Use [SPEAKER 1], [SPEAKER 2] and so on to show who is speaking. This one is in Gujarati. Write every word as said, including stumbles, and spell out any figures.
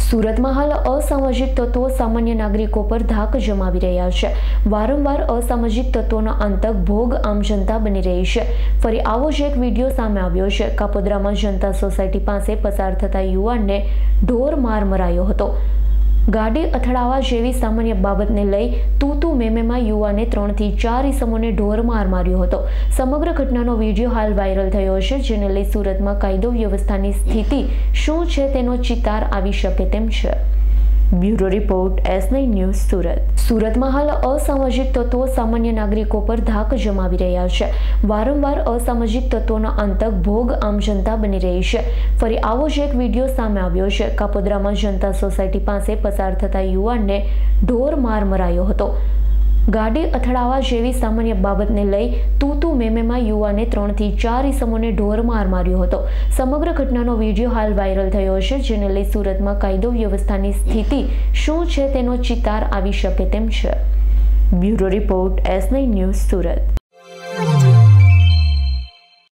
[SPEAKER 1] સુરત માં હાલ અસામાજિક તત્વો સામાન્ય નાગરિકો પર ધાક જમાવી રહ્યા છે। વારંવાર અસામાજિક તત્વોનો આતંક ભોગ આમ જનતા બની રહી છે। ફરી આવો જ એક વિડીયો સામે આવ્યો છે। કાપોદ્રામાં જનતા સોસાયટી પાસે પસાર થતા યુવાનને ઢોર માર મરાયો હતો। ગાડી અથડાવા જેવી સામાન્ય બાબતને લઈ તું તું મેમેમાં યુવાને ત્રણ થી ચાર ઇસમોને ઢોર માર માર્યો હતો। સમગ્ર ઘટનાનો વિડીયો હાલ વાયરલ થયો છે, જેને લઈ સુરતમાં કાયદો વ્યવસ્થાની સ્થિતિ શું છે તેનો ચિતાર આવી શકે તેમ છે। Bureau report S nine news Surat. સુરતમાં હાલ અસામાજિક તત્વો સામાન્ય નાગરિકો પર ધાક જમાવી રહ્યા છે। વારંવાર અસામાજિક તત્વોનો આતંક ભોગ આમ જનતા બની રહી છે। ફરી આવો જ એક વિડીયો સામે આવ્યો છે। કાપોદ્રામાં જનતા સોસાયટી પાસે પસાર થતા યુવાનને ઢોર માર મરાયો હતો। ગાડી અથડાવા જેવી સામાન્ય બાબતને લઈ તું તું મેમેમાં યુવાને ત્રણ થી ચાર ઇસમોને ઢોર માર માર્યો હતો। સમગ્ર ઘટનાનો વિડીયો હાલ વાયરલ થયો છે, જેને લઈ સુરતમાં કાયદો વ્યવસ્થાની સ્થિતિ શું છે તેનો ચિતાર આવી શકે તેમ છે। Bureau report S nine news Surat.